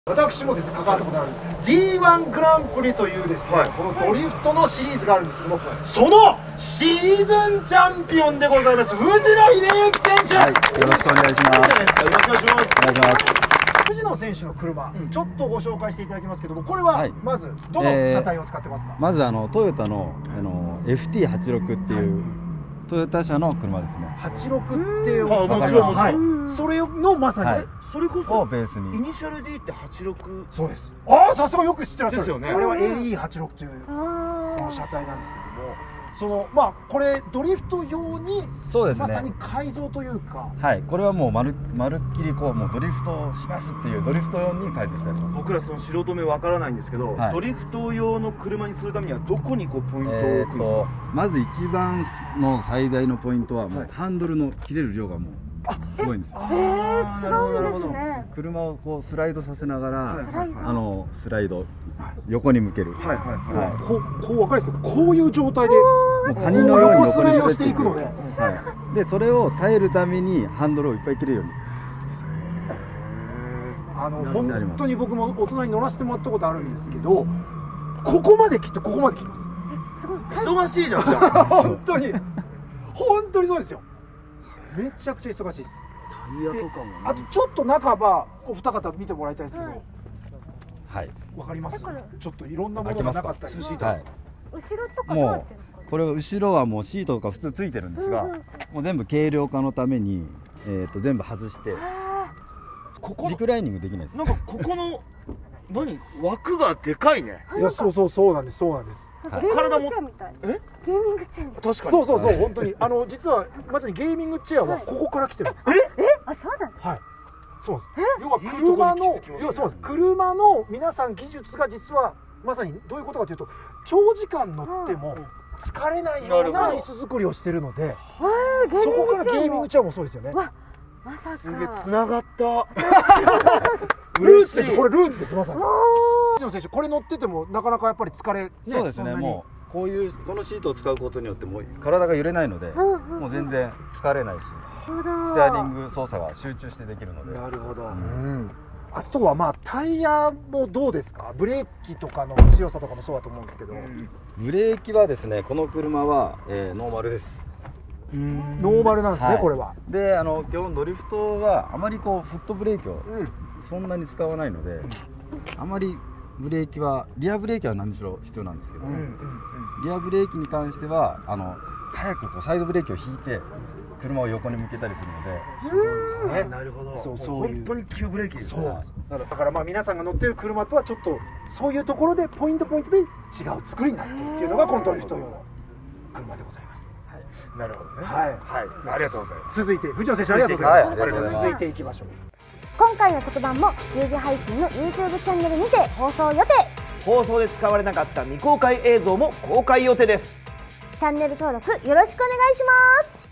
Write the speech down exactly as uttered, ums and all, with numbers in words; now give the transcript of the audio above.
私もですね関わったことがある ディーワン グランプリというですね、はい、このドリフトのシリーズがあるんですけども、そのシーズンチャンピオンでございます藤野秀幸選手、 はい、よろしくお願いします。 よろしくお願いします。 お願いします。 藤野選手の車、うん、ちょっとご紹介していただきますけども、これはまずどの車体を使ってますか？ えー、まずあのトヨタのあの エフティーはちじゅうろく っていう、はい、トヨタ車の車ですね。 はちじゅうろくっていう、 もちろんもちろん、 それのまさに、はい、 それこそベースにイニシャル D ってはちじゅうろく。 そうです。ああ、さすがよく知ってらっしゃる。 ですよね。 これは エーイーはちじゅうろく というこの車体なんですけども、そのまあこれドリフト用にそうですね、 まさに改造というか、 はい、これはもうまるまるっきりこうもうドリフトをしますっていうドリフト用に改造してあります。 僕らその素人目わからないんですけど、はい、ドリフト用の車にするためにはどこにこうポイントを置くんですか？ まず一番の最大のポイントはもうハンドルの切れる量がもうすごいんですよ。 へえ、違うんですね。 車をこうスライドさせながら、あのスライド横に向ける。はいはいはい。こうこう分かるんですけど、こういう状態でもうカニのように横に横していくので、はい。 でそれを耐えるためにハンドルをいっぱい切れるように。 あの本当に僕も大人に乗らせてもらったことあるんですけど、ここまで切ってここまで切ります。 え、すごい。 忙しいじゃんじゃあ。 本当に本当にそうですよ。めちゃくちゃ忙しいです。 タイヤとかも、ね、 あとちょっと中はお二方見てもらいたいんですけど、 はい、 わかります？ちょっといろんなものがなかったり、 はい、 後ろとかどうやってんですか？ これは後ろはもうシートとか普通ついてるんですが、もう全部軽量化のために、えー、と全部外して、ここリクライニングできないです。 なんかここの何枠がでかいね。 いや、そうそうそうなんです、そうなんです。 ゲーミングチェアみたい。え？ゲーミングチェアみたい。 確かに。 そうそうそう、本当にあの実はまさにゲーミングチェアはここから来てる。 え？え？あ、そうなんですか。 はい。そうです。要は車の、要はそうです。車の皆さん技術が実はまさにどういうことかというと、長時間乗っても疲れないような椅子作りをしてるので、そこからゲーミングチェアもそうですよね。 まさか。 すげえ繋がった。 ルーツです。これルーツです、まさに。藤野選手、これ乗っててもなかなかやっぱり疲れ、 そうですね。もうこういうこのシートを使うことによってもう体が揺れないので、もう全然疲れないし、ステアリング操作が集中してできるので。 なるほど。 あとはまあタイヤもどうですか？ブレーキとかの強さとかもそうだと思うんですけど、 ブレーキはですね、この車は、えー、ノーマルです。 ノーマルなんですね、はい、これは。 で、あの基本ドリフトはあまりこうフットブレーキをそんなに使わないので、うん、あまりブレーキはリアブレーキは何しろ必要なんですけど、リアブレーキに関してはあの早くこうサイドブレーキを引いて車を横に向けたりするので。 すごいですね。なるほど。 そうそういう本当に急ブレーキです。 そう。だからまあ皆さんが乗ってる車とはちょっとそういうところでポイントポイントで違う作りになっているっていうのがこのドリフト用の車でございます。 なるほどね。 はい、 はい、ありがとうございます。 続いて藤野選手ありがとうございます。はい、続いていきましょう。 今回の特番も有事配信の YouTube チャンネルにて放送予定。 放送で使われなかった未公開映像も公開予定です。 チャンネル登録よろしくお願いします。